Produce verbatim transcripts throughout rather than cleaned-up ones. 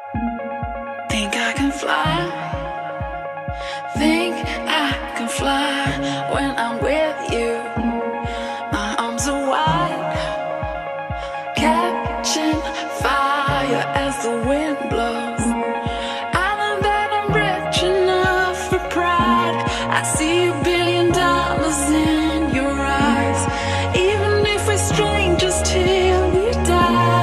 Think I can fly. Think I can fly when I'm with you. My arms are wide, catching fire as the wind blows. I know that I'm rich enough for pride. I see a billion dollars in your eyes, even if we're strangers till we die.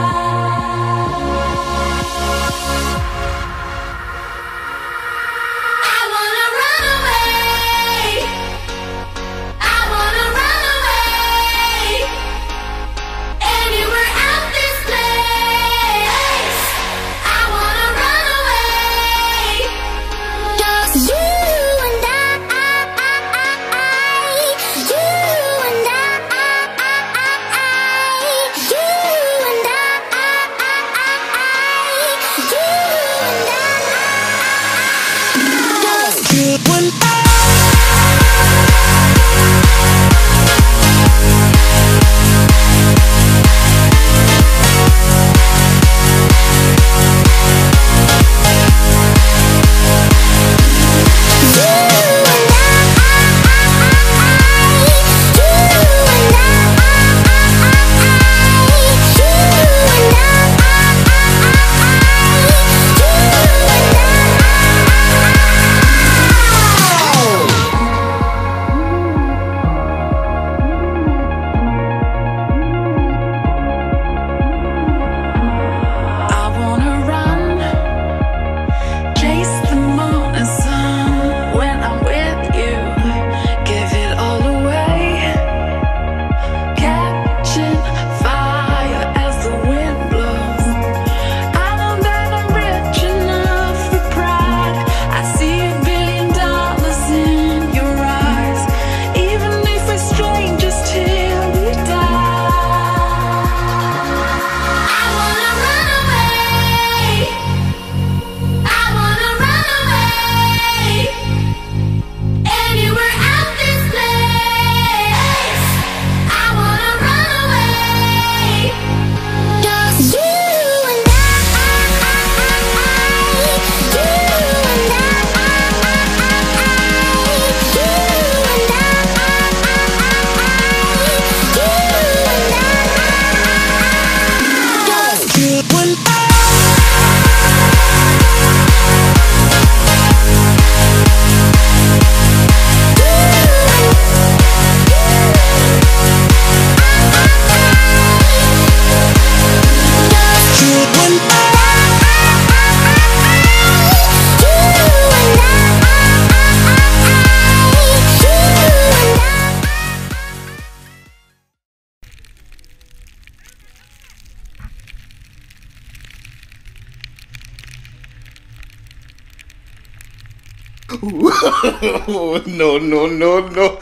No, no, no, no.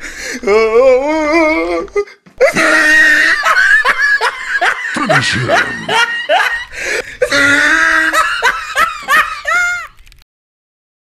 Finish him.